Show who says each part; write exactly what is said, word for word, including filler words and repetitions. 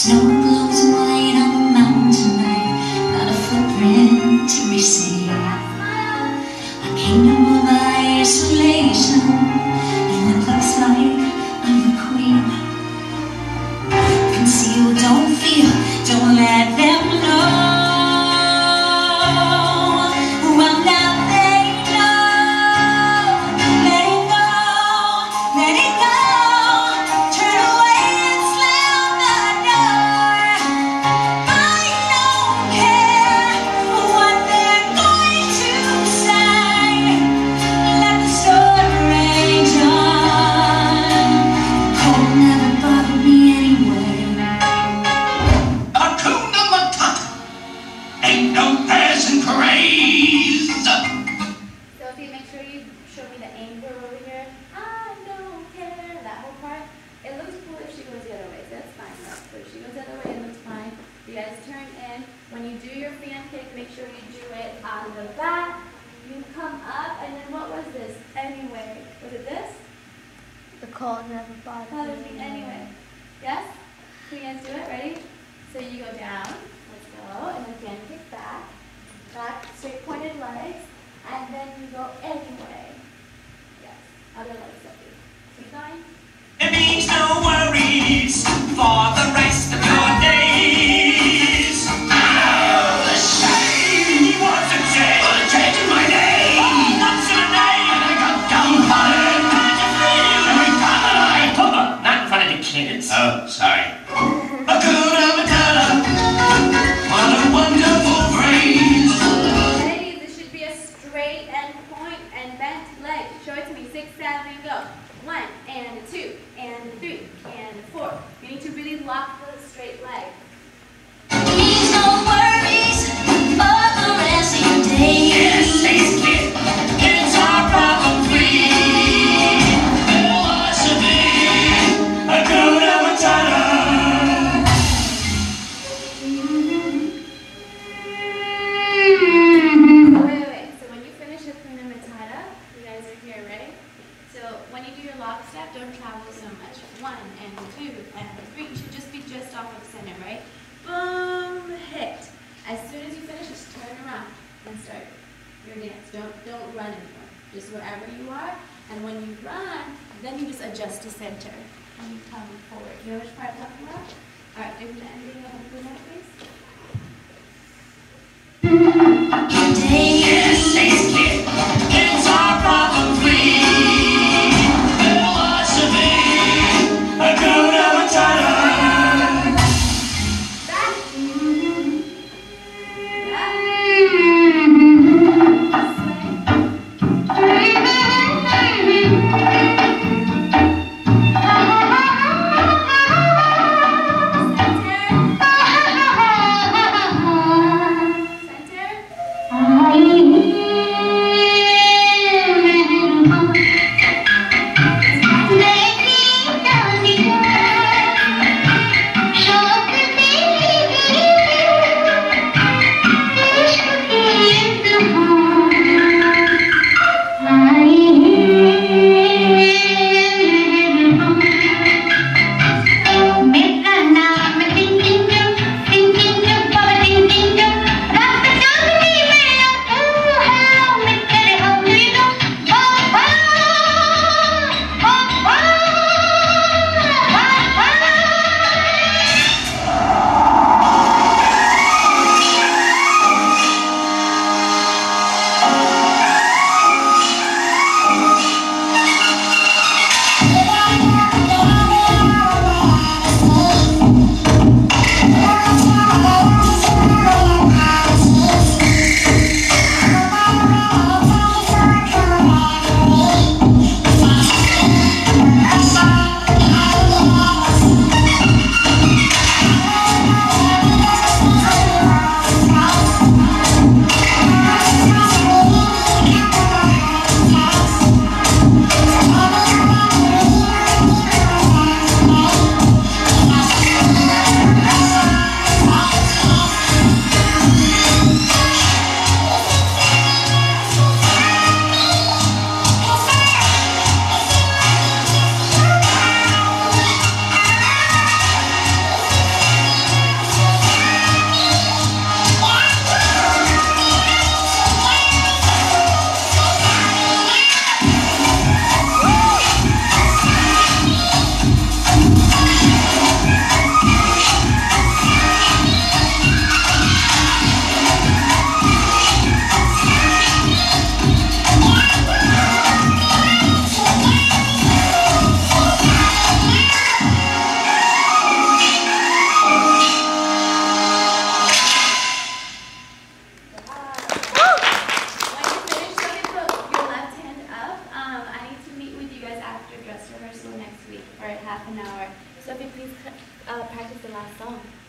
Speaker 1: Snow glows white on the mountain tonight, not a footprint to be seen. A kingdom of isolation, and it looks like I'm the queen. Conceal, don't feel, don't let them know. Well, now they know. Let it go, let it go. Turn away and slam the door. I don't care what they're going to say. Let the story rage on. Cold never bothered me anyway.
Speaker 2: Hakuna Matata. Ain't no passing craze.
Speaker 3: Sophie, make sure you show me the anchor over here. I don't care. That whole part. It looks cool if she goes the other way. So that's fine, right? So if she goes the other way, it looks fine. You guys turn in. When you do your fan kick, make sure you do it on the back. You come up, and then what was this anyway? Was it this?
Speaker 4: The cold never bothered
Speaker 3: Bothers
Speaker 4: me
Speaker 3: me anyway. Yes? Can you guys do it? Ready? So you go down. Let's go. And then fan kick back. Back, straight pointed legs. And then you go anyway. Yes. Other legs, Sophie. Keep going.
Speaker 2: It means no worries for the rest of your days. Oh, the shame! What's it say? Well, it's changing my name. Oh, what's your name? And I got downhearted. How'd you feel? Every time that I... Hold on, not in front of the kids. Oh, sorry. Hakuna Matata. What a wonderful phrase.
Speaker 3: Ladies, this should be a straight and point and bent leg. Show it to me. Six, seven, and go. One, and a two, and a three, and a four. You need to really lock the straight leg.
Speaker 1: Please no worries for the rest of your days.
Speaker 2: Yes, thanks, kid. It's our problem free philosophy. Hakuna Matata.
Speaker 3: Wait, wait, wait. So when you finish Hakuna Matata, you guys are here, right? So when you do your lock step, don't travel so much. One and two and three. You should just be just off of center, right? Boom, hit. As soon as you finish, just turn around and start your dance. Don't don't run anymore. Just wherever you are. And when you run, then you just adjust to center and you come forward. You know which part I'm talking about? All right, give me the ending of Hakuna, please.
Speaker 2: Yes, thanks, kid. It's our problem free philosophy. Hakuna Matata.
Speaker 3: Back. Center. half an hour. Sophie, please uh, practice the last song.